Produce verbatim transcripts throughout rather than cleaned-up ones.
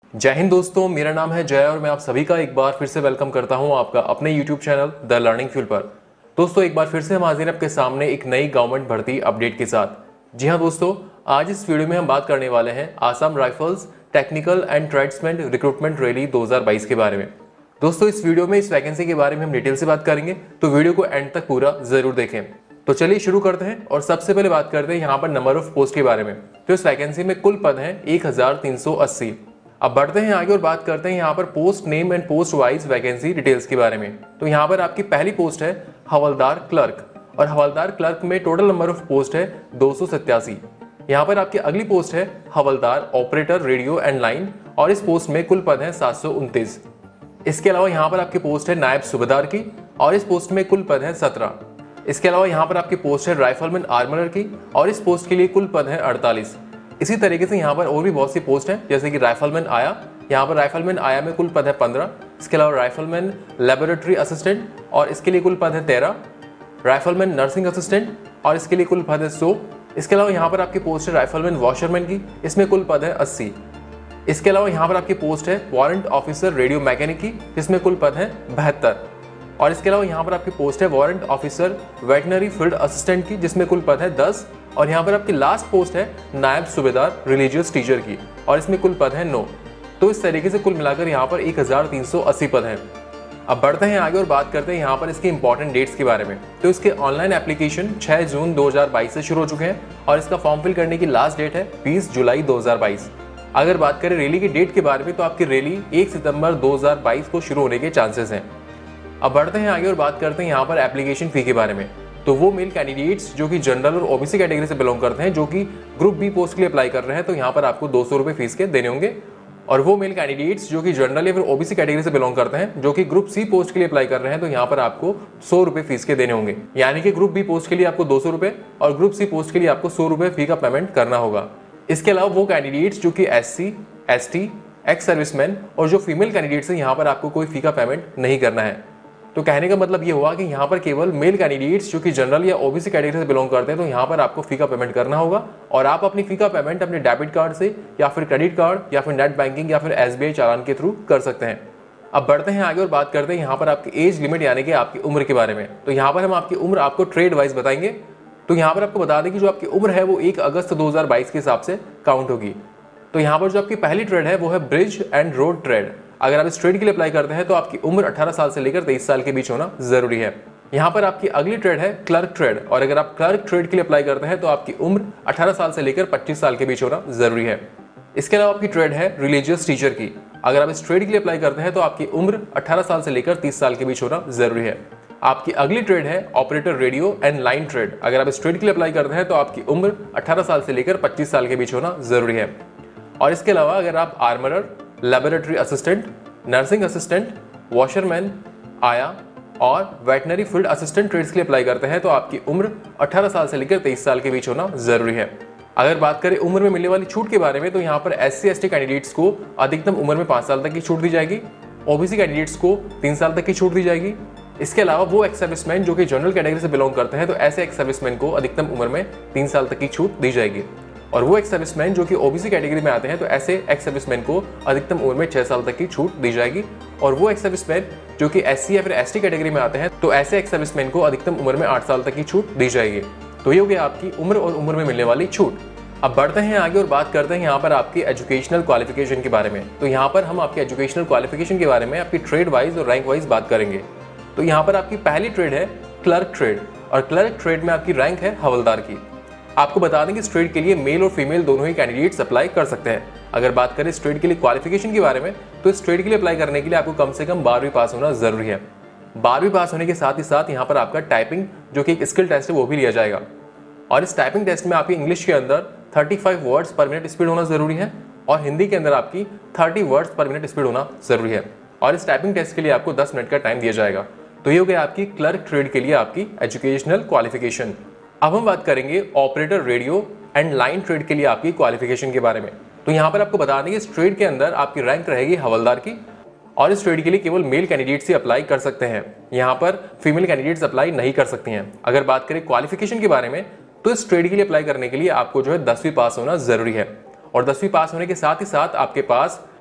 जय हिंद दोस्तों, मेरा नाम है जय और मैं आप सभी का एक बार फिर से वेलकम करता हूं आपका अपने YouTube channel the Learning Fuel पर। दोस्तों, एक बार फिर से हम हाजिर हैं आपके सामने एक नई गवर्नमेंट भर्ती अपडेट के साथ। जी हां दोस्तों, आज इस वीडियो में हम बात करने वाले हैं Assam rifles technical and tradesman recruitment rally दो हज़ार बाईस के बारे में। दोस्तों, इस वीडियो में इस वैकेंसी के बारे में हम डिटेल से बात करेंगे, तो वीडियो को एंड तक पूरा जरूर देखें। तो चलिए शुरू करते हैं और सबसे पहले बात करते हैं यहाँ पर नंबर ऑफ पोस्ट के बारे में। तो इस वैकेंसी में कुल पद हैं एक हजार तीन सौ अस्सी। अब बढ़ते हैं आगे और बात करते हैं यहाँ पर post name and post wise vacancy details के बारे में। तो यहाँ पर आपकी पहली पोस्ट है हवलदार क्लर्क और हवलदार क्लर्क में टोटल नंबर ऑफ पोस्ट है दो सौ सत्तासी। यहाँ पर आपकी अगली पोस्ट है हवलदार ऑपरेटर रेडियो एंड लाइन और इस पोस्ट में कुल पद है सात सौ उनतीस। इसके अलावा यहाँ पर आपकी पोस्ट है नायब सूबेदार की और इस पोस्ट में कुल पद है सत्रह। इसके अलावा यहाँ पर आपकी पोस्ट है राइफलमैन आर्मरर की और इस पोस्ट के लिए कुल पद है अड़तालीस। इसी तरीके से यहाँ पर और भी बहुत सी पोस्ट हैं, जैसे कि राइफलमैन आया, यहाँ पर राइफलमैन आया में कुल पद है पंद्रह। इसके अलावा राइफलमैन लेबोरेटरी असिस्टेंट और इसके लिए कुल पद है तेरह। राइफलमैन नर्सिंग असिस्टेंट और इसके लिए कुल पद है सौ। इसके अलावा यहाँ पर आपकी पोस्ट है राइफलमैन वॉशरमैन की, इसमें कुल पद है अस्सी। इसके अलावा यहाँ पर आपकी पोस्ट है वारंट ऑफिसर रेडियो मैकेनिक की, जिसमें कुल पद है बहत्तर। और इसके अलावा यहाँ पर आपकी पोस्ट है warrant officer veterinary field assistant की, जिसमें कुल पद है दस। और यहाँ पर आपकी लास्ट पोस्ट है नायब सूबेदार रिलीजियस टीचर की और इसमें कुल पद है नौ। तो इस तरीके से कुल मिलाकर यहाँ पर एक हजार तीन सौ अस्सी पद हैं। अब बढ़ते हैं आगे और बात करते हैं यहाँ पर इसके इंपॉर्टेंट डेट्स के बारे में। तो इसके ऑनलाइन एप्लीकेशन छह जून दो हज़ार बाईस से शुरू हो चुके हैं और इसका फॉर्म फिल करने की लास्ट डेट है बीस जुलाई दो हज़ार बाईस। अगर बात करें रैली की डेट के बारे में, तो आपकी रैली एक सितंबर दो हज़ार बाईस को शुरू होने के चांसेस हैं। अब बढ़ते हैं आगे और बात करते हैं यहाँ पर एप्लीकेशन फी के बारे में। तो वो मेल कैंडिडेट्स जो कि जनरल और ओबीसी कैटेगरी से बिलोंग करते हैं, जो कि ग्रुप बी पोस्ट के लिए अप्लाई कर रहे हैं, तो यहाँ पर आपको दो सौ रुपये फीस के देने होंगे। और वो मेल कैंडिडेट्स जो कि जनरल या फिर ओबीसी कैटेगरी से बिलोंग करते हैं, जो कि ग्रुप सी पोस्ट के लिए अप्लाई कर रहे हैं, तो यहाँ पर आपको सौ रुपये फीस के देने होंगे। यानी कि ग्रुप बी पोस्ट के लिए आपको दो सौ रुपये और ग्रुप सी पोस्ट के लिए आपको सौ रुपये फी का पेमेंट करना होगा। इसके अलावा वो कैंडिडेट्स जो कि S C S T ex serviceman और जो फीमेल कैंडिडेट्स हैं, यहाँ पर आपको कोई फी का पेमेंट नहीं करना है। तो कहने का मतलब ये हुआ कि यहाँ पर केवल मेल कैंडिडेट्स जो कि जनरल या ओबीसी कैटेगरी से बिलोंग करते हैं, तो यहाँ पर आपको फी का पेमेंट करना होगा और आप अपनी फी का पेमेंट अपने डेबिट कार्ड से या फिर क्रेडिट कार्ड या फिर नेट बैंकिंग या फिर एसबीआई चालान के थ्रू कर सकते हैं। अब बढ़ते हैं आगे और बात करते हैं यहाँ पर आपकी एज लिमिट यानी कि आपकी उम्र के बारे में। तो यहाँ पर हम आपकी उम्र आपको ट्रेड वाइज बताएंगे। तो यहाँ पर आपको बता दें कि जो आपकी उम्र है वो एक अगस्त दो हज़ार बाईस के हिसाब से काउंट होगी। तो यहाँ पर जो आपकी पहली ट्रेड है वो है ब्रिज एंड रोड ट्रेड। अगर आप इस ट्रेड के लिए अप्लाई करते हैं तो आपकी उम्र अठारह साल से लेकर तेईस साल के बीच होना जरूरी है। यहाँ पर आपकी अगली ट्रेड है क्लर्क ट्रेड और अगर आप क्लर्क ट्रेड के लिए अप्लाई करते हैं तो आपकी उम्र अठारह साल से लेकर पच्चीस साल के बीच होना जरूरी है। इसके अलावा आपकी ट्रेड है रिलीजियस टीचर की। अगर आप इस ट्रेड के लिए अप्लाई करते हैं तो आपकी उम्र अठारह साल से लेकर तीस साल के बीच होना जरूरी है। आपकी अगली ट्रेड है operator radio and line trade. अगर आप इस ट्रेड के लिए अप्लाई करते हैं तो आपकी उम्र अठारह साल से लेकर पच्चीस साल के बीच होना जरूरी है। और इसके अलावा अगर आप armourer, laboratory assistant, nursing assistant, washerman आया और वेटनरी फील्ड असिस्टेंट ट्रेड्स के लिए अप्लाई करते हैं तो आपकी उम्र अठारह साल से लेकर तेईस साल के बीच होना जरूरी है। अगर बात करें उम्र में मिलने वाली छूट के बारे में, तो यहाँ पर S C S T candidates को अधिकतम उम्र में पाँच साल तक की छूट दी जाएगी, ओबीसी कैंडिडेट्स को तीन साल तक की छूट दी जाएगी। इसके अलावा वो एक्स सर्विसमैन जो कि जनरल कैटेगरी से बिलोंग करते हैं, तो ऐसे एक्स सर्विसमैन को अधिकतम उम्र में तीन साल तक की छूट दी जाएगी। और वो एक्स सर्विसमैन जो कि ओबीसी कैटेगरी में आते हैं, तो ऐसे एक्स सर्विसमैन को अधिकतम उम्र में छह साल तक की छूट दी जाएगी। और वो एक्स सर्विसमैन जो कि एससी या फिर एसटी कैटेगरी में आते हैं, तो ऐसे एक्स सर्विसमैन को अधिकतम उम्र में आठ साल तक की छूट दी जाएगी। तो ये हो गया आपकी उम्र और उम्र में मिलने वाली छूट। अब बढ़ते हैं आगे और बात करते हैं यहाँ पर आपकी एजुकेशनल क्वालिफिकेशन के बारे में। तो यहाँ पर हम आपकी एजुकेशनल क्वालिफिकेशन के बारे में आपकी ट्रेड वाइज और रैंक वाइज बात करेंगे। तो यहाँ पर आपकी पहली ट्रेड है क्लर्क ट्रेड और क्लर्क ट्रेड में आपकी रैंक है हवलदार की। आपको बता दें कि इस ट्रेड के लिए मेल और फीमेल दोनों ही कैंडिडेट्स अप्लाई कर सकते हैं। अगर बात करें इस ट्रेड के लिए क्वालिफिकेशन के बारे में, तो इस ट्रेड के लिए अप्लाई करने के लिए आपको कम से कम बारहवीं पास होना जरूरी है। बारहवीं पास होने के साथ ही साथ यहाँ पर आपका टाइपिंग जो कि एक स्किल टेस्ट है वो भी लिया जाएगा और इस टाइपिंग टेस्ट में आपकी इंग्लिश के अंदर पैंतीस वर्ड्स पर मिनट स्पीड होना जरूरी है और हिंदी के अंदर आपकी तीस वर्ड्स पर मिनट स्पीड होना जरूरी है। और इस टाइपिंग टेस्ट के लिए आपको दस मिनट का टाइम दिया जाएगा। तो ये हो गया आपकी क्लर्क ट्रेड के लिए आपकी एजुकेशनल क्वालिफिकेशन। अब हम बात करेंगे operator radio and line trade के लिए आपकी क्वालिफिकेशन के बारे में। तो यहाँ पर आपको बता दें कि इस ट्रेड के अंदर आपकी रैंक रहेगी हवलदार की और इस ट्रेड के लिए केवल मेल कैंडिडेट्स ही अप्लाई कर सकते हैं। यहाँ पर फीमेल कैंडिडेट्स अप्लाई नहीं कर सकती हैं। अगर बात करें क्वालिफिकेशन के बारे में, तो इस ट्रेड के लिए अप्लाई करने के लिए आपको जो है दसवीं पास होना जरूरी है और दसवीं पास होने के साथ ही साथ आपके पास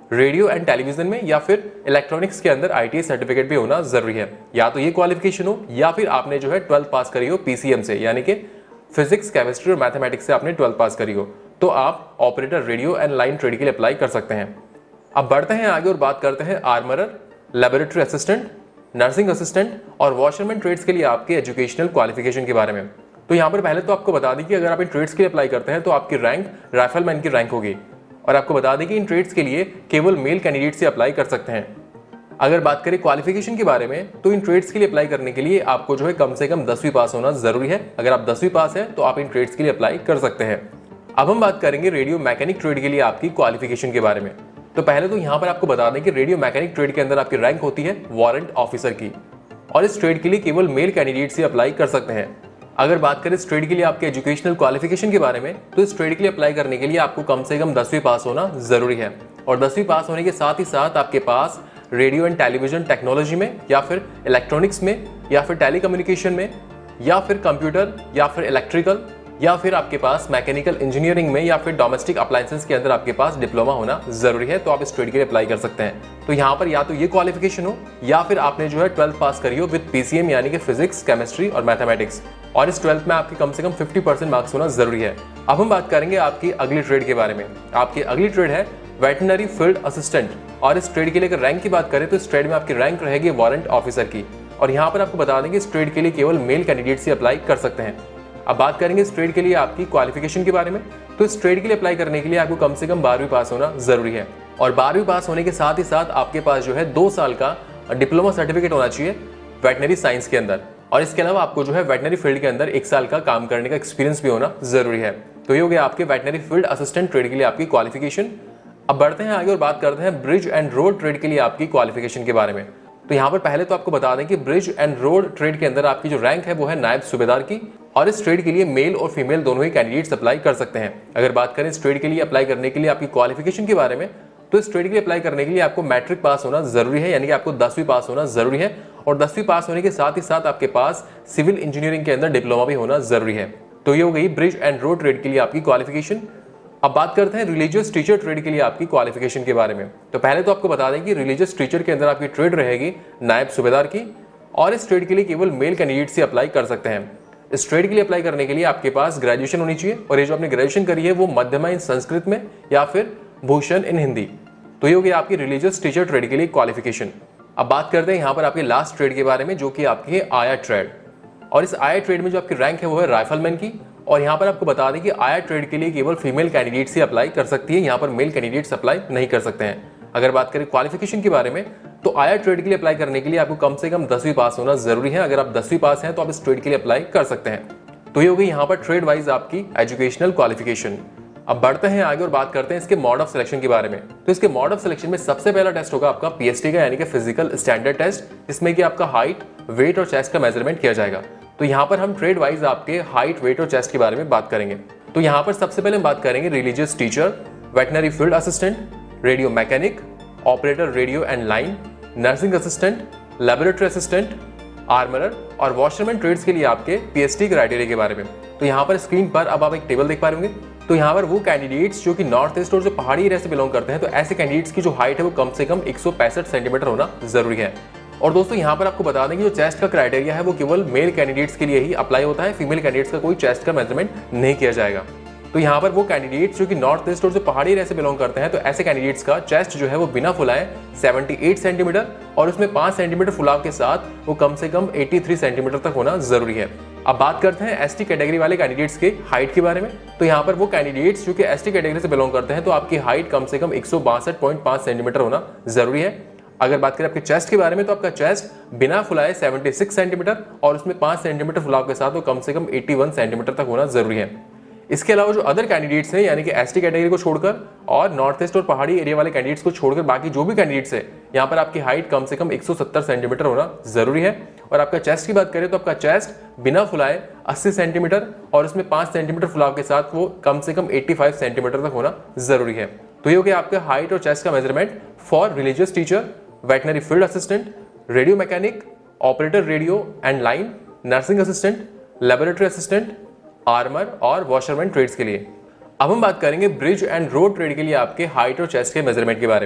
रेडियो एंड टेलीविजन में या फिर इलेक्ट्रॉनिक्स के अंदर आईटीआई सर्टिफिकेट भी होना जरूरी है। या तो ये क्वालिफिकेशन हो या फिर आपने जो है ट्वेल्थ पास करी हो पीसीएम से, यानी कि फिजिक्स, केमिस्ट्री और मैथमेटिक्स से आपने ट्वेल्थ पास करी हो, तो आप operator radio and line trade के लिए अप्लाई कर सकते हैं। अब बढ़ते हैं आगे और बात करते हैं armourer, laboratory assistant, nursing assistant और वॉशरमैन ट्रेड्स के लिए आपके एजुकेशनल क्वालिफिकेशन के बारे में। तो यहाँ पर पहले तो आपको बता दें कि अगर आप इन ट्रेड्स के लिए अप्लाई करते हैं तो आपकी रैंक राइफलमैन की रैंक होगी। और आपको बता दें कि इन ट्रेड्स के लिए केवल मेल कैंडिडेट से अप्लाई कर सकते हैं। अगर बात करें क्वालिफिकेशन के बारे में, तो इन ट्रेड्स के लिए अप्लाई करने के लिए आपको जो है कम से कम दसवीं पास होना जरूरी है। अगर आप दसवीं पास है तो आप इन ट्रेड्स के लिए अप्लाई कर सकते हैं। अब हम बात करेंगे रेडियो मैकेनिक ट्रेड के लिए आपकी क्वालिफिकेशन के बारे में। तो पहले तो यहाँ पर आपको बता दें कि रेडियो मैकेनिक ट्रेड के अंदर आपकी रैंक होती है वारंट ऑफिसर की, और इस ट्रेड के लिए केवल मेल कैंडिडेट से अप्लाई कर सकते हैं। अगर बात करें इस ट्रेड के लिए आपके एजुकेशनल क्वालिफिकेशन के बारे में, तो इस ट्रेड के लिए अप्लाई करने के लिए आपको कम से कम दसवीं पास होना जरूरी है। और दसवीं पास होने के साथ ही साथ आपके पास रेडियो एंड टेलीविजन टेक्नोलॉजी में या फिर इलेक्ट्रॉनिक्स में या फिर टेलीकम्युनिकेशन में या फिर कंप्यूटर या फिर इलेक्ट्रिकल या फिर आपके पास मैकेनिकल इंजीनियरिंग में या फिर डोमेस्टिक अप्लायंसेस के अंदर आपके पास डिप्लोमा होना जरूरी है, तो आप इस ट्रेड के लिए अप्लाई कर सकते हैं। तो यहाँ पर या तो ये क्वालिफिकेशन हो या फिर आपने जो है ट्वेल्थ पास करी हो विद पीसीएम, यानी कि फिजिक्स, केमिस्ट्री और मैथमेटिक्स, और इस ट्वेल्थ में आपके कम से कम पचास परसेंट मार्क्स होना जरूरी है। अब हम बात करेंगे आपकी अगली ट्रेड के बारे में। आपकी अगली ट्रेड है वेटनरी फील्ड असिस्टेंट, और इस ट्रेड के लिए अगर रैंक की बात करें तो इस ट्रेड में आपकी रैंक रहेगी वारंट ऑफिसर की। और यहाँ पर आपको बता दें कि इस ट्रेड के लिए केवल मेल कैंडिडेट से अप्लाई कर सकते हैं। अब बात करेंगे इस ट्रेड के लिए आपकी क्वालिफिकेशन के बारे में। तो इस ट्रेड के लिए अप्लाई करने के लिए आपको कम से कम बारहवीं पास होना जरूरी है, और बारहवीं पास होने के साथ ही साथ आपके पास जो है दो साल का डिप्लोमा सर्टिफिकेट होना चाहिए वेटनरी साइंस के अंदर, और इसके अलावा आपको जो है वेटनरी फील्ड के अंदर एक साल का काम करने का एक्सपीरियंस भी होना जरूरी है। तो ये हो गया आपके वेटनरी फील्ड असिस्टेंट ट्रेड के लिए आपकी क्वालिफिकेशन। अब बढ़ते हैं आगे और बात करते हैं ब्रिज एंड रोड ट्रेड के लिए आपकी क्वालिफिकेशन के बारे में। तो यहाँ पर पहले तो आपको बता दें कि ब्रिज एंड रोड ट्रेड के अंदर आपकी जो रैंक है वो है नायब सूबेदार की, और इस ट्रेड के लिए मेल और फीमेल दोनों ही कैंडिडेट्स अप्लाई कर सकते हैं। अगर बात करें इस ट्रेड के लिए अप्लाई करने के लिए आपकी क्वालिफिकेशन के बारे में, तो इस ट्रेड के लिए अप्लाई करने के लिए आपको मैट्रिक पास होना जरूरी है, यानी कि आपको दसवीं पास होना जरूरी है, और दसवीं पास होने के साथ ही साथ आपके पास सिविल इंजीनियरिंग के अंदर डिप्लोमा भी होना जरूरी है। तो ये हो गई ब्रिज एंड रोड ट्रेड के लिए आपकी क्वालिफिकेशन। अब बात करते हैं रिलीजियस टीचर ट्रेड के लिए आपकी क्वालिफिकेशन के बारे में। तो पहले तो आपको बता दें कि रिलीजियस टीचर के अंदर आपकी ट्रेड रहेगी नायब सूबेदार की, और इस ट्रेड के लिए केवल मेल कैंडिडेट से अप्लाई कर सकते हैं। इस ट्रेड के लिए अप्लाई करने के लिए आपके पास ग्रेजुएशन होनी चाहिए, और ये जो आपने ग्रेजुएशन करी है वो मध्यमा इन संस्कृत में या फिर भूषण इन हिंदी। तो ये हो गया आपकी रिलीजियस टीचर ट्रेड के लिए क्वालिफिकेशन। अब बात करते हैं यहाँ पर आपके लास्ट ट्रेड के बारे में, जो कि आपकी है आया ट्रेड, और इस आया ट्रेड में जो आपकी रैंक है वो है राइफलमैन की। और यहाँ पर आपको बता दें कि आया ट्रेड के लिए केवल फीमेल कैंडिडेट से अप्लाई कर सकती है, यहाँ पर मेल कैंडिडेट्स अप्लाई नहीं कर सकते हैं। अगर बात करें क्वालिफिकेशन के बारे में, तो आया ट्रेड के लिए अप्लाई करने के लिए आपको कम से कम दसवीं पास होना जरूरी है। अगर आप दसवीं पास हैं तो आप इस ट्रेड के लिए अप्लाई कर सकते हैं। तो ये हो गई यहाँ पर ट्रेड वाइज आपकी एजुकेशनल क्वालिफिकेशन। अब बढ़ते हैं आगे और बात करते हैं इसके मोड ऑफ सिलेक्शन के बारे में। तो इसके मोड ऑफ सिलेक्शन में सबसे पहला टेस्ट होगा आपका पीएसटी का, यानी कि फिजिकल स्टैंडर्ड टेस्ट, जिसमें कि आपका हाइट, वेट और चेस्ट का मेजरमेंट किया जाएगा। तो यहाँ पर हम ट्रेड वाइज आपके हाइट, वेट और चेस्ट के बारे में बात करेंगे। तो यहाँ पर सबसे पहले हम बात करेंगे religious teacher, veterinary field assistant, radio mechanic, operator radio and line, nursing assistant, laboratory assistant, armourer और वॉशरमैन ट्रेड्स के लिए आपके पीएसटी क्राइटेरिया के बारे में। तो यहाँ पर स्क्रीन पर अब आप एक टेबल देख पा रहे होंगे। तो यहाँ पर वो कैंडिडेट्स जो कि नॉर्थ ईस्ट और जो पहाड़ी एरिया से बिलोंग करते हैं, तो ऐसे कैंडिडेट्स की जो हाइट है वो कम से कम एक सौ पैंसठ सेंटीमीटर होना जरूरी है। और दोस्तों यहाँ पर आपको बता दें कि जो चेस्ट का क्राइटेरिया है वो केवल मेल कैंडिडेट्स के लिए ही अप्लाई होता है, फीमेल कैंडिडेट्स का कोई चेस्ट का मेजरमेंट नहीं किया जाएगा। तो यहाँ पर वो कैंडिडेट्स जो कि नॉर्थ ईस्ट और जो पहाड़ी एरिया से बिलोंग करते हैं, तो ऐसे कैंडिडेट्स का चेस्ट जो है वो बिना फुलाए अठहत्तर सेंटीमीटर और उसमें पाँच सेंटीमीटर फुलाव के साथ वो कम से कम तिरासी सेंटीमीटर तक होना जरूरी है। अब बात करते हैं एसटी कैटेगरी वाले कैंडिडेट्स के हाइट के बारे में। तो यहाँ पर वो कैंडिडेट्स जो कि एसटी कैटेगरी से बिलोंग करते हैं, तो आपकी हाइट कम से कम एक सौ बासठ पॉइंट पाँच सेंटीमीटर होना जरूरी है। अगर बात करें आपके चेस्ट के बारे में, तो आपका चेस्ट बिना फुलाए छिहत्तर सेंटीमीटर और उसमें पाँच सेंटीमीटर फुलाव के साथ वो कम से कम इक्यासी सेंटीमीटर तक होना जरूरी है। इसके अलावा जो अदर कैंडिडेट्स हैं, यानी कि एसटी कैटेगरी को छोड़कर और नॉर्थ ईस्ट और पहाड़ी एरिया वाले कैंडिडेट्स को छोड़कर बाकी जो भी कैंडिडेट्स है, यहाँ पर आपकी हाइट कम से कम एक सौ सत्तर सेंटीमीटर होना जरूरी है। और आपका चेस्ट की बात करें तो आपका चेस्ट बिना फुलाए अस्सी सेंटीमीटर और उसमें पाँच सेंटीमीटर फुलाव के साथ वो कम से कम पचासी सेंटीमीटर तक होना जरूरी है। तो ये हो गया आपका हाइट और चेस्ट का measurement for religious teacher, veterinary field assistant, radio mechanic, operator radio and line, nursing assistant, laboratory assistant, armour और वॉशरमैन ट्रेड्स के लिए। अब हम बात करेंगे ब्रिज एंड रोड ट्रेड के लिए आपके हाइट और चेस्ट के मेजरमेंट के बारे में।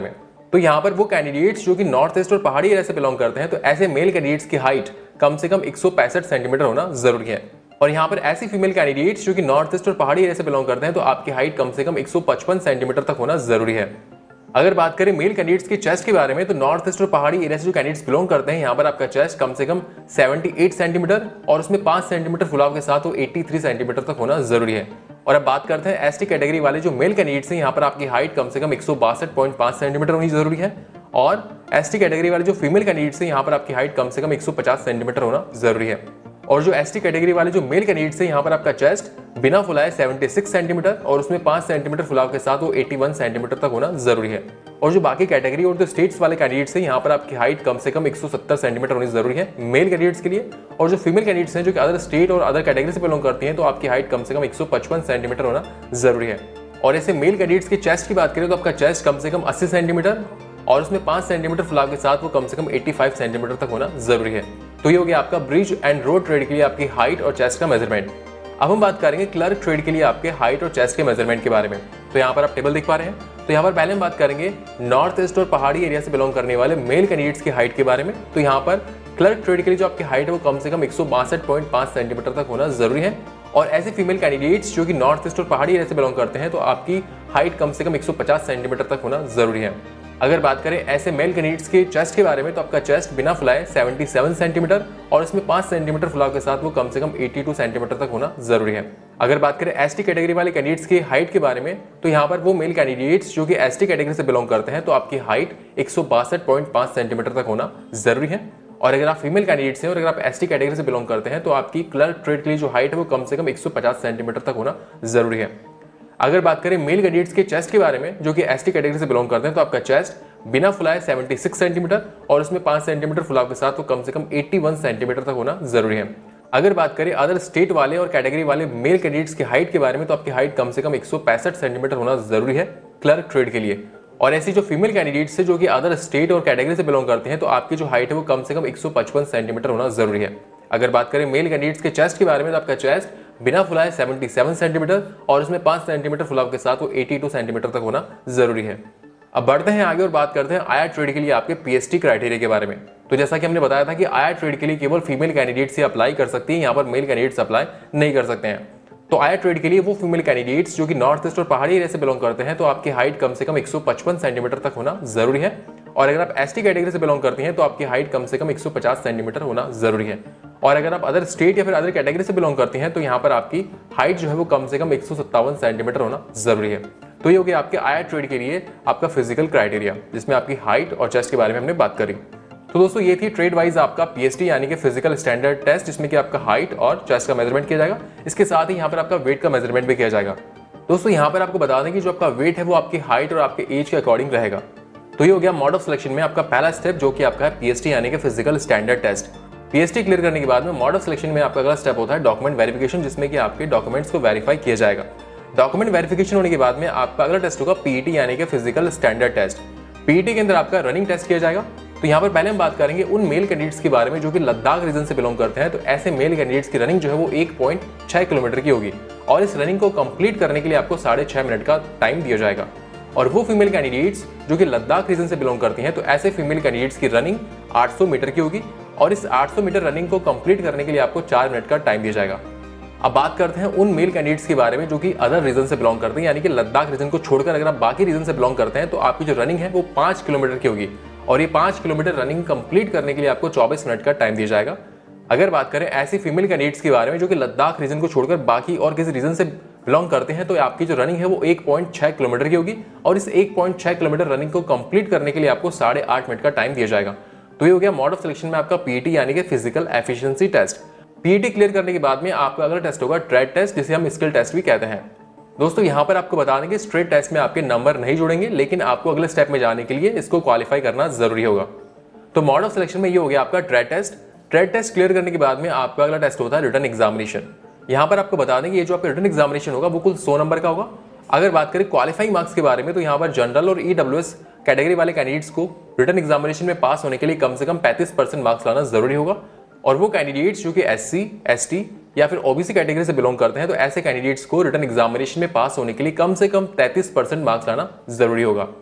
तो यहाँ पर वो कैंडिडेट्स जो कि नॉर्थ ईस्ट और पहाड़ी एरिया से बिलोंग करते हैं, तो ऐसे मेल कैंडिडेट्स की हाइट कम से कम एक सौ पैंसठ सेंटीमीटर होना जरूरी है। और यहाँ पर ऐसी फीमेल कैंडिडेट्स जो कि नॉर्थ ईस्ट और पहाड़ी एरिया से बिलोंग करते हैं, तो आपकी हाइट कम से कम एक सौ पचपन सेंटीमीटर तक होना जरूरी है। अगर बात करें मेल कैंडिडेट्स की चेस्ट के बारे में, तो नॉर्थ ईस्ट और पहाड़ी एरिया से जो कैंडिडेट्स बिलोंग करते हैं, यहाँ पर आपका चेस्ट कम से कम अठहत्तर सेंटीमीटर और उसमें पांच सेंटीमीटर फुलाव के साथ वो तिरासी सेंटीमीटर तक होना जरूरी है। और अब बात करते हैं एसटी कैटेगरी वाले जो मेल कैंडिडेट्स हैं, यहाँ पर आपकी हाइट कम से कम एक सौ बासठ पॉइंट पांच सेंटीमीटर होनी जरूरी है। और एसटी कैटेगरी वाले जो फीमेल कैंडिडेट्स हैं, यहाँ पर आपकी हाइट कम से कम एक सौ पचास सेंटीमीटर होना जरूरी है। और जो एसटी कैटेगरी वाले जो मेल कैंडिडेट्स हैं, यहाँ पर आपका चेस्ट बिना फुलाए छिहत्तर सेंटीमीटर और उसमें पांच सेंटीमीटर फुलाव के साथ वो इक्यासी सेंटीमीटर तक होना जरूरी है। और जो बाकी कैटेगरी और जो स्टेट्स वाले कैंडिडेट्स हैं, यहाँ पर आपकी हाइट कम से कम एक सौ सत्तर सेंटीमीटर होनी जरूरी है मेल कैंडिडेट्स के लिए। और जो फीमेल कैंडिडेट्स हैं जो कि अदर स्टेट और अदर कैटेगरी से बिलोंग करती हैं, तो आपकी हाइट कम से कम एक सौ पचपन सेंटीमीटर होना जरूरी है। और ऐसे मेल कैंडिडेट्स की चेस्ट की बात करें तो आपका चेस्ट कम से कम अस्सी सेंटीमीटर और उसमें पांच सेंटीमीटर फुलाव के साथ वो कम से कम पचासी सेंटीमीटर तक होना जरूरी है। तो ये हो गया आपका ब्रिज एंड रोड ट्रेड के लिए आपकी हाइट और चेस्ट का मेजरमेंट। अब हम बात करेंगे क्लर्क ट्रेड के लिए आपके हाइट और चेस्ट के मेजरमेंट के बारे में। तो यहाँ पर आप टेबल देख पा रहे हैं। तो यहाँ पर पहले हम बात करेंगे नॉर्थ ईस्ट और पहाड़ी एरिया से बिलोंग करने वाले मेल कैंडिडेट्स की हाइट के बारे में। तो यहाँ पर क्लर्क ट्रेड के लिए जो आपकी हाइट है वो कम से कम एक सौ बासठ पॉइंट पांच सेंटीमीटर तक होना जरूरी है। और ऐसे फीमेल कैंडिडेट्स जो कि नॉर्थ ईस्ट और पहाड़ी एरिया से बिलोंग करते हैं, तो आपकी हाइट कम से कम एक सौ पचास सेंटीमीटर तक होना जरूरी है। अगर बात करें ऐसे मेल कैंडिडेट्स के चेस्ट के बारे में, तो आपका चेस्ट बिना फुलाए सतहत्तर सेंटीमीटर और इसमें पांच सेंटीमीटर फुलाव के साथ वो कम से कम बयासी सेंटीमीटर तक होना जरूरी है। अगर बात करें एसटी कैटेगरी वाले कैंडिडेट्स की हाइट के बारे में, तो यहाँ पर वो मेल कैंडिडेट्स जो कि एसटी कैटेगरी से बिलोंग करते हैं, तो आपकी हाइट एक सौ बासठ पॉइंट पांच सेंटीमीटर तक होना जरूरी है। और अगर आप फीमेल कैंडिडेट्स हैं और अगर आप एसटी कैटेगरी से बिलोंग करते हैं, तो आपकी क्लर्क ट्रेड के लिए जो हाइट है वो कम से कम एक सौ पचास सेंटीमीटर तक होना जरूरी है। अगर बात करें मेल कैंडिडेट्स के चेस्ट के बारे में जो कि एसटी कैटेगरी से बिलोंग करते हैं, तो आपका चेस्ट बिना फुलाए छिहत्तर सेंटीमीटर और उसमें पांच सेंटीमीटर फुलाव के साथ वो कम से कम इक्यासी सेंटीमीटर तक होना जरूरी है। अगर बात करें अदर स्टेट वाले और कैटेगरी वाले मेल कैंडिडेट्स की हाइट के बारे में, तो आपकी हाइट कम से कम एक सौ पैंसठ सेंटीमीटर होना जरूरी है क्लर्क ट्रेड के लिए। और ऐसी जो फीमेल कैंडिडेट्स है जो कि अदर स्टेट और कैटेगरी से बिलोंग करते हैं, तो आपकी जो हाइट है वो कम से कम एक सौ पचपन सेंटीमीटर होना जरूरी है। अगर बात करें मेल कैंडिडेट्स के चेस्ट के बारे में, तो आपका चेस्ट बिना फुलाए सतहत्तर सेंटीमीटर और उसमें पांच सेंटीमीटर फुलाव के साथ वो बयासी सेंटीमीटर तक होना जरूरी है। अब बढ़ते हैं आगे और बात करते हैं आया ट्रेड के लिए आपके पीएसटी क्राइटेरिया के बारे में। तो जैसा कि हमने बताया था कि आया ट्रेड के लिए केवल फीमेल कैंडिडेट्स ही अप्लाई कर सकती है, यहाँ पर मेल कैंडिडेट्स अप्लाई नहीं कर सकते हैं। तो आया ट्रेड के लिए वो फीमेल कैंडिडेट्स जो कि नॉर्थ ईस्ट और पहाड़ी एरिया से बिलोंग करते हैं, तो आपकी हाइट कम से कम एक सौ पचपन सेंटीमीटर तक होना जरूरी है। और अगर आप एसटी कैटेगरी से बिलोंग करती हैं, तो आपकी हाइट कम से कम एक सौ पचास सेंटीमीटर होना जरूरी है। और अगर आप अदर स्टेट या फिर अदर कैटेगरी से बिलोंग करती हैं, तो यहाँ पर आपकी हाइट जो है वो कम से कम एक सौ सत्तावन सेंटीमीटर होना जरूरी है। तो ये हो गया आपके आया ट्रेड के लिए आपका फिजिकल क्राइटेरिया, जिसमें आपकी हाइट और चेस्ट के बारे में हमने बात करी। तो दोस्तों ये थी ट्रेड वाइज आपका पीएसटी यानी कि फिजिकल स्टैंडर्ड टेस्ट, जिसमें कि आपका हाइट और चेस्ट का मेजरमेंट किया जाएगा। इसके साथ ही यहाँ पर आपका वेट का मेजरमेंट भी किया जाएगा। दोस्तों यहाँ पर आपको बता दें कि जो आपका वेट है वो आपकी हाइट और आपके एज के अकॉर्डिंग रहेगा। तो ये हो गया मोड ऑफ सिलेक्शन में आपका पहला स्टेप, जो कि आपका है पीएसटी यानी कि physical standard test. PST clear करने के बाद में मोड ऑफ सिलेक्शन में आपका अगला स्टेप होता है डॉक्यूमेंट वेरिफिकेशन, जिसमें कि आपके डॉक्यूमेंट्स को वेरीफाई किया जाएगा। डॉक्यूमेंट वेरिफिकेशन होने के बाद में आपका अगला टेस्ट होगा पीईटी यानी कि फिजिकल स्टैंडर्ड टेस्ट। पीईटी के अंदर आपका रनिंग टेस्ट किया जाएगा। तो यहाँ पर पहले हम बात करेंगे उन मेल कैंडिडेट्स के बारे में जो कि लद्दाख रीजन से बिलोंग करते हैं। तो ऐसे मेल कैंडिडेट्स की रनिंग जो है वो एक पॉइंट छह किलोमीटर की होगी और इस रनिंग को कंप्लीट करने के लिए आपको साढ़े छह मिनट का टाइम दिया जाएगा। और वो फीमेल कैंडिडेट्स जो कि लद्दाख रीजन से बिलोंग करती हैं, तो ऐसे फीमेल कैंडिडेट्स की रनिंग आठ सौ मीटर की होगी और इस आठ सौ मीटर रनिंग को कंप्लीट करने के लिए आपको चार मिनट का टाइम दिया जाएगा। अब बात करते हैं उन मेल कैंडिडेट्स के बारे में जो कि अदर रीजन से बिलोंग करते हैं, यानी कि लद्दाख रीजन को छोड़कर अगर आप बाकी रीजन से बिलोंग करते हैं, तो आपकी जो रनिंग है वो पांच किलोमीटर की होगी और ये पांच किलोमीटर रनिंग कंप्लीट करने के लिए आपको चौबीस मिनट का टाइम दिया जाएगा। अगर बात करें ऐसी फीमेल कैंडिडेट्स के बारे में जो कि लद्दाख रीजन को छोड़कर बाकी और किसी रीजन से बिलोंग करते हैं, तो आपकी जो रनिंग है वो एक पॉइंट छह किलोमीटर की होगी और इस एक पॉइंट छह किलोमीटर रनिंग को कंप्लीट करने के लिए आपको साढ़े आठ मिनट का टाइम दिया जाएगा। तो ये हो गया मोड ऑफ सिलेक्शन में आपका पीईटी यानी कि physical efficiency test. PET clear करने के बाद में आपका अगला टेस्ट होगा ट्रेड टेस्ट, जिसे हम स्किल टेस्ट भी कहते हैं। दोस्तों यहाँ पर आपको बता दें कि स्ट्रेट टेस्ट में आपके नंबर नहीं जुड़ेंगे, लेकिन आपको अगले स्टेप में जाने के लिए इसको क्वालिफाई करना जरूरी होगा। तो मोड ऑफ सिलेक्शन में ये हो गया आपका trade test. Trade test clear करने के बाद में आपका अगला टेस्ट होता है रिटन एग्जामिनेशन। यहाँ पर आपको बता दें कि ये जो आपका रिटन एग्जामिनेशन होगा वो कुल सौ नंबर का होगा। अगर बात करें क्वालिफाइंग मार्क्स के बारे में, तो यहाँ पर जनरल और ईडब्ल्यूएस कैटेगरी वाले कैंडिडेट्स को रिटन एग्जामिनेशन में पास होने के लिए कम से कम पैंतीस परसेंट मार्क्स लाना जरूरी होगा। और वो कैंडिडेट्स जो कि एससी, एसटी या फिर ओबीसी कैटेगरी से बिलोंग करते हैं, तो ऐसे कैंडिडेट्स को रिटन एग्जामिनेशन में पास होने के लिए कम से कम तैंतीस परसेंट मार्क्स लाना जरूरी होगा।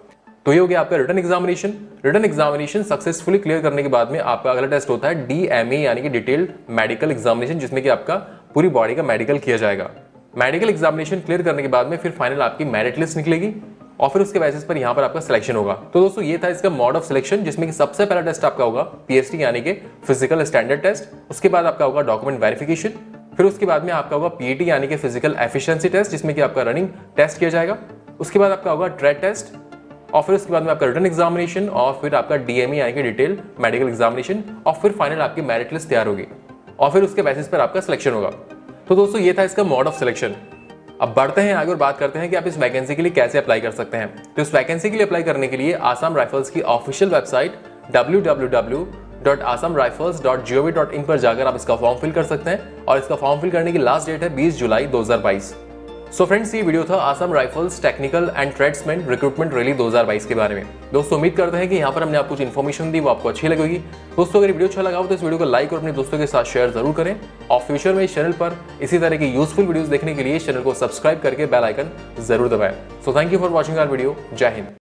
तो ये हो गया आपका written examination. Written examination successfully clear करने के बाद में आपका अगला टेस्ट होता है डी एम ए यानी कि डिटेल्ड मेडिकल एग्जामिनेशन, जिसमें कि आपका पूरी बॉडी का मेडिकल किया जाएगा। मेडिकल एग्जामिनेशन क्लियर करने के बाद में फिर फाइनल आपकी मेरिट लिस्ट निकलेगी और फिर उसके बेसिस पर यहाँ पर आपका सिलेक्शन होगा। तो दोस्तों ये था इसका मोड ऑफ सिलेक्शन, जिसमें कि सबसे पहला टेस्ट आपका होगा पीएसटी यानी कि फिजिकल स्टैंडर्ड टेस्ट, उसके बाद आपका होगा डॉक्यूमेंट वेरिफिकेशन, फिर उसके बाद में आपका होगा पीईटी यानी कि फिजिकल एफिशिएंसी टेस्ट, जिसमें कि आपका रनिंग टेस्ट किया जाएगा, उसके बाद आपका होगा ट्रेड टेस्ट और फिर उसके बाद में आपका रिटन एग्जामिनेशन और फिर आपका डीएमई यानी कि डिटेल मेडिकल एग्जामिनेशन और फिर फाइनल आपकी मेरिट लिस्ट तैयार होगी और फिर उसके बेसिस पर आपका सिलेक्शन होगा। तो दोस्तों ये था इसका मोड ऑफ सिलेक्शन। अब बढ़ते हैं आगे और बात करते हैं कि आप इस वैकेंसी के लिए कैसे अप्लाई कर सकते हैं। तो इस वैकेंसी के लिए अप्लाई करने के लिए आसाम राइफल्स की official website W W W dot Assam Rifles dot G O V dot in पर जाकर आप इसका फॉर्म फिल कर सकते हैं और इसका फॉर्म फिल करने की लास्ट डेट है बीस जुलाई दो हज़ार बाईस। सो फ्रेंड्स ये वीडियो था Assam rifles technical and tradesman recruitment rally दो हज़ार बाईस के बारे में। दोस्तों उम्मीद करते हैं कि यहाँ पर हमने आपको कुछ इन्फॉर्मेशन दी वो आपको अच्छी लगेगी। दोस्तों अगर वीडियो अच्छा लगा हो तो इस वीडियो को लाइक और अपने दोस्तों के साथ शेयर जरूर करें और फ्यूचर में इस चैनल पर इसी तरह की यूजफुल वीडियोस देखने के लिए इस चैनल को सब्सक्राइब करके बेल आइकन जरूर दबाएं। So thank you for watching our video. जय हिंद।